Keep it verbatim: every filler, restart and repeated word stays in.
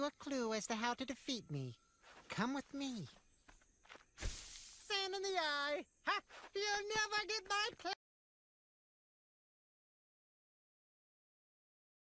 a clue as to how to defeat me. Come with me. Sand in the eye. Ha! You'll never get my